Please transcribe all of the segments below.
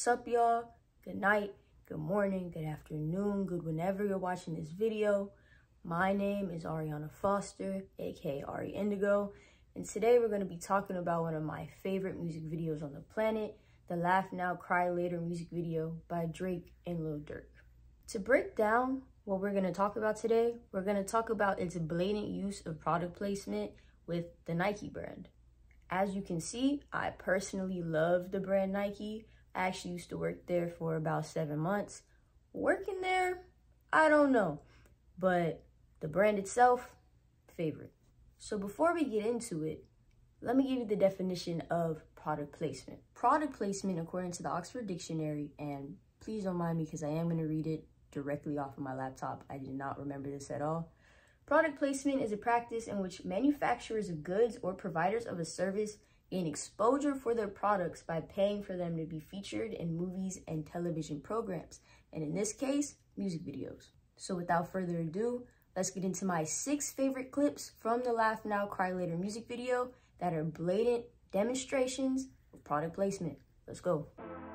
What's up, y'all? Good night, good morning, good afternoon, good whenever you're watching this video. My name is Ariana Foster, aka Ari Indigo, and today we're going to be talking about one of my favorite music videos on the planet, the Laugh Now, Cry Later music video by Drake and Lil Durk. To break down what we're going to talk about today, we're going to talk about its blatant use of product placement with the Nike brand. As you can see, I personally love the brand Nike. I actually used to work there for about 7 months. Working there, I don't know, but the brand itself, favorite. So before we get into it, let me give you the definition of product placement. Product placement, according to the Oxford Dictionary, and please don't mind me because I am going to read it directly off of my laptop. I did not remember this at all. Product placement is a practice in which manufacturers of goods or providers of a service gain exposure for their products by paying for them to be featured in movies and television programs, and in this case, music videos. So without further ado, let's get into my 6 favorite clips from the Laugh Now, Cry Later music video that are blatant demonstrations of product placement. Let's go.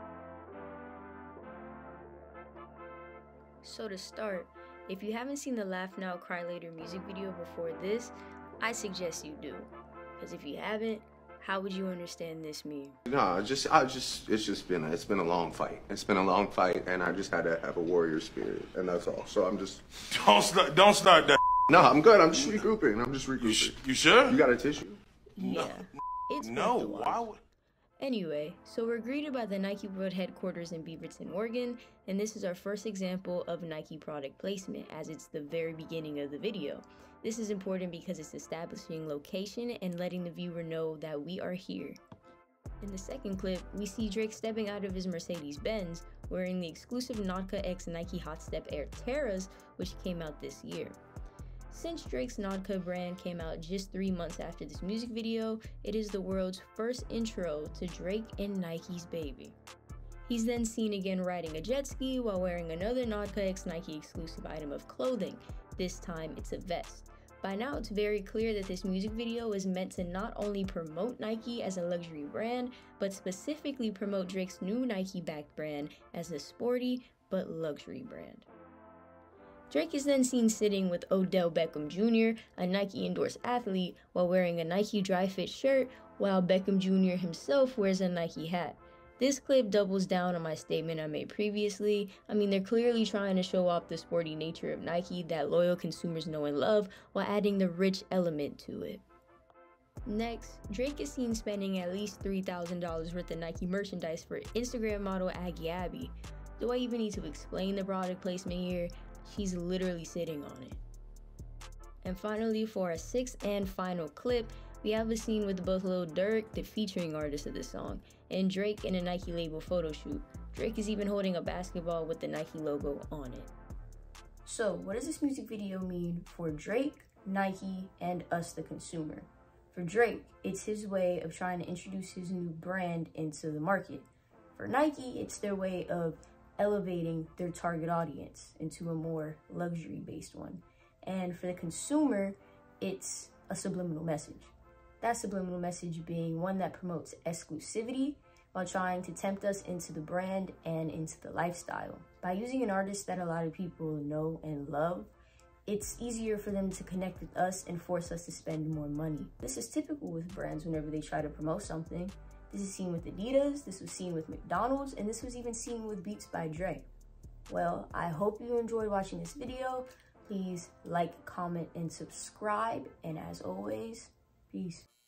So to start, if you haven't seen the Laugh Now, Cry Later music video before this, I suggest you do. Because if you haven't, how would you understand this meme? No, it's been a long fight. It's been a long fight, and I just had to have a warrior spirit, and that's all. So I'm just... Don't start that. No, I'm good. I'm just regrouping. You sure? You got a tissue? Yeah. It's No, why would... Anyway, so we're greeted by the Nike World Headquarters in Beaverton, Oregon, and this is our first example of Nike product placement, as it's the very beginning of the video. This is important because it's establishing location and letting the viewer know that we are here. In the second clip, we see Drake stepping out of his Mercedes-Benz wearing the exclusive Nautica X Nike Hot Step Air Terras, which came out this year. Since Drake's Nautica brand came out just 3 months after this music video, it is the world's first intro to Drake and Nike's baby. He's then seen again riding a jet ski while wearing another Nautica X Nike exclusive item of clothing. This time it's a vest. By now it's very clear that this music video is meant to not only promote Nike as a luxury brand, but specifically promote Drake's new Nike-backed brand as a sporty but luxury brand. Drake is then seen sitting with Odell Beckham Jr., a Nike-endorsed athlete, while wearing a Nike Dri-FIT shirt, while Beckham Jr. himself wears a Nike hat. This clip doubles down on my statement I made previously. I mean, they're clearly trying to show off the sporty nature of Nike that loyal consumers know and love, while adding the rich element to it. Next, Drake is seen spending at least $3,000 worth of Nike merchandise for Instagram model Aggie Abby. Do I even need to explain the product placement here? She's literally sitting on it. And finally, for our 6th and final clip, we have a scene with both Lil Durk, the featuring artist of the song, and Drake in a Nike label photo shoot. Drake is even holding a basketball with the Nike logo on it. So, what does this music video mean for Drake, Nike, and us the consumer? For Drake, it's his way of trying to introduce his new brand into the market. For Nike, it's their way of elevating their target audience into a more luxury-based one. And for the consumer, it's a subliminal message. That subliminal message being one that promotes exclusivity while trying to tempt us into the brand and into the lifestyle. By using an artist that a lot of people know and love, it's easier for them to connect with us and force us to spend more money. This is typical with brands whenever they try to promote something. This is seen with Adidas, this was seen with McDonald's, and this was even seen with Beats by Dre. Well, I hope you enjoyed watching this video. Please like, comment, and subscribe. And as always, peace.